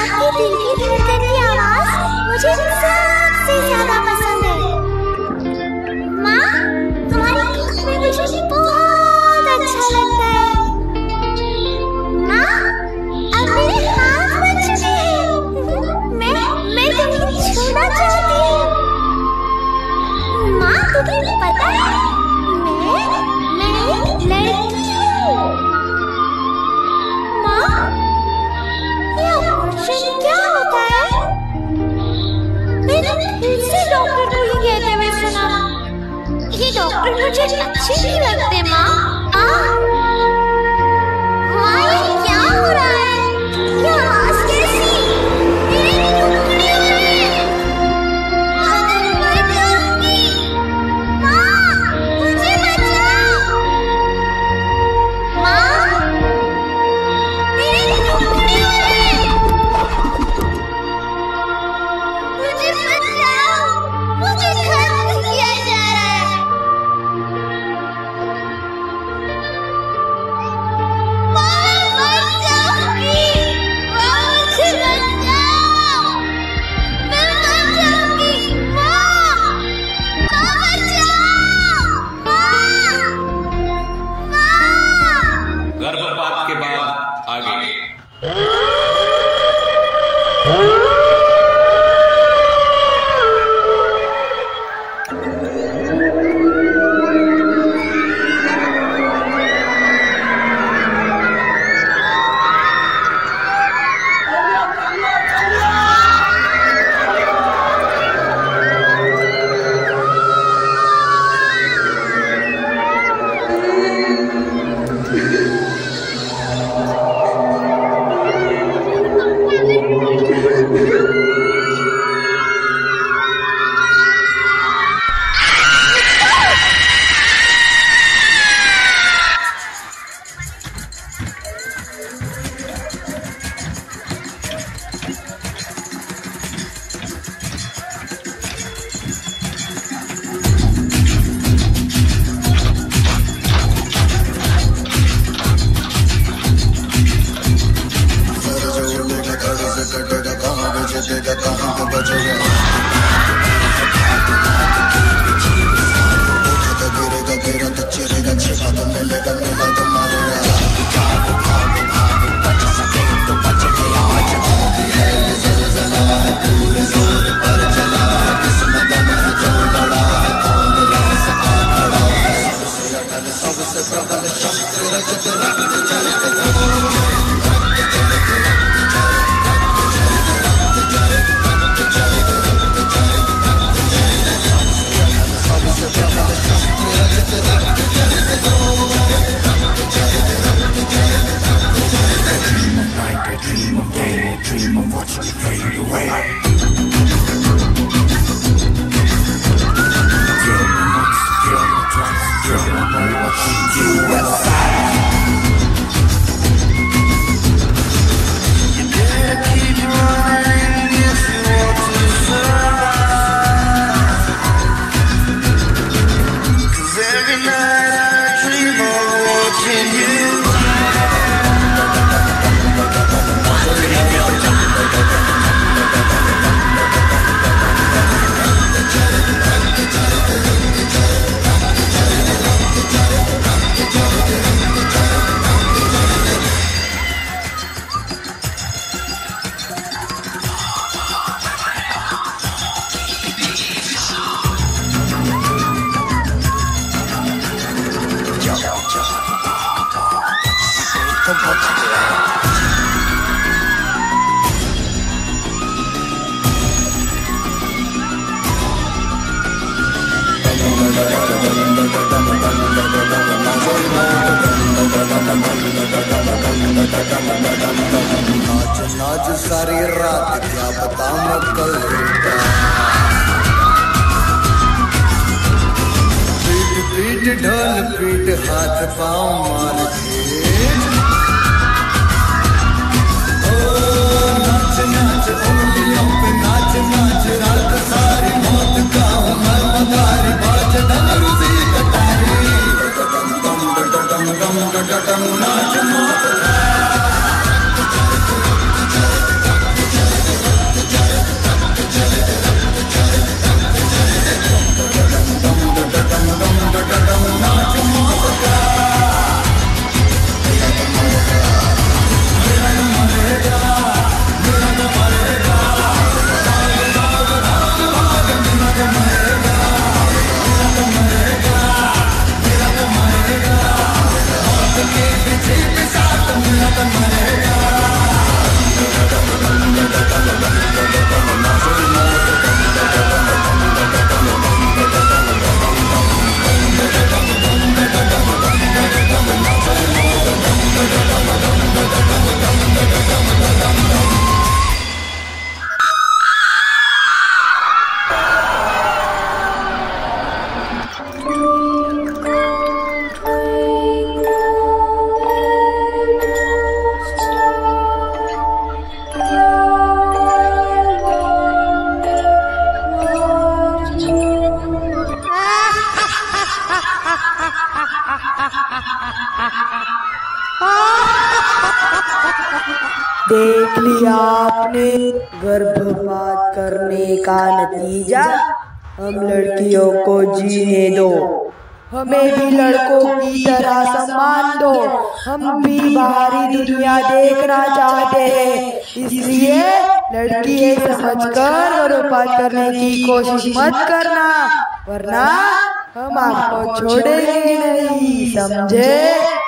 आपके दिल की धड़कन की आवाज मुझे सबसे ज्यादा पसंद है। माँ, तुम्हारी आँख में मुझे बहुत अच्छा लगता है। माँ, अब मेरे हाथ बन चुके हैं। मैं तुम्हें छूना चाहती हूँ। माँ, तुम्हें पता है मैं एक लड़की हूँ। माँ, ये ऑपरेशन क्या होता है? मैंने फिर से डॉक्टर को ही कहते हुए सुना। ये डॉक्टर मुझे अच्छे नहीं लगते। माँ, माँ, ये क्या हो रहा है? ये आवाज कैसी? मेरे टुकड़े हो रहे हैं। माँ, मैं मर जाऊंगी। माँ, मुझे बचाओ। माँ, मेरे टुकड़े हो रहे हैं। मुझे बचाओ। मुझे खत्म किया जा रहा है। माँ, मर जाऊंगी। माँ, मुझे बचाओ। मैं मर जाऊंगी। माँ, माँ, बचाओ। माँ, गर्भपात के बाद आगे। आज सारी रात क्या बताऊं कल पीट पीट ढोल पीट हाथ पाँव मार नाच नाच उंगलियों पे नाच नाच रात सारी मौत का मैं मदारी बाज डमरू सी कटारी डम डम डम डम नाच नाच देख लिया आपने गर्भपात करने का नतीजा। हम लड़कियों को जीने दो, हमें भी लड़कों की तरह सम्मान दो। हम भी बाहरी दुनिया देखना चाहते हैं, इसलिए लड़की है समझकर गर्भपात करने की कोशिश मत करना, वरना हम आपको छोड़ेंगे नहीं, समझे?